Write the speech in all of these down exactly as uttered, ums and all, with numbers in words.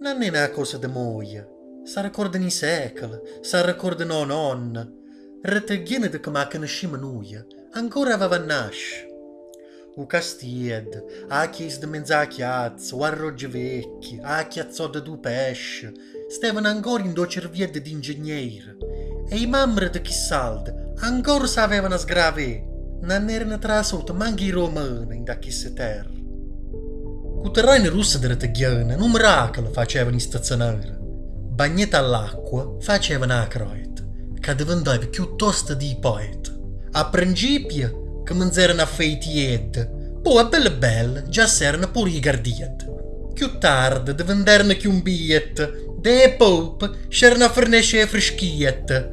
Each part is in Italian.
non è una cosa di moia. Si ricordano i secoli, si ricordano nonna. Retteghiene di come conosciamo noi, ancora aveva nasce. O castied, a chies di mezza chiazza, o arroggi vecchi, a chiazzotta du pesce, stavano ancora in do cerviette di ingegnere. E i membri di chi saldi ancora sapevano sgravare. Non erano trasoti manco i romani in da queste terre. Con terreni russi di retteghiene, un miracolo facevano in stazionare. Bagnetta all'acqua facevano a croit, che diventava più tosta di poeta. A principio, che mangiavano a feitiette, poi a belle belle già s'erano pure i gardiette. Più tardi diventarono chiumbiette, e poi c'erano a fornisce freschiette.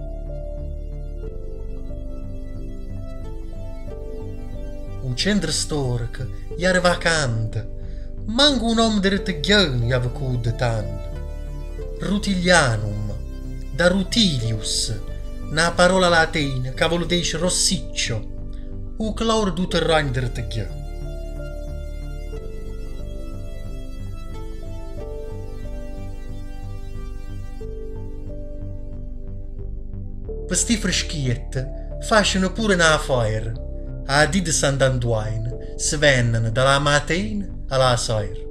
Un centro storico era vacante, manco un uomo di retteghiene aveva cude tanto. Rutilianum, da Rutilius, una parola latina che vuol dire rossiccio, o cloro du terreno di retteghiene. Queste freschiette facciano pure una fire. A di di Sant'Antoine si vendono dalla mattina alla sera.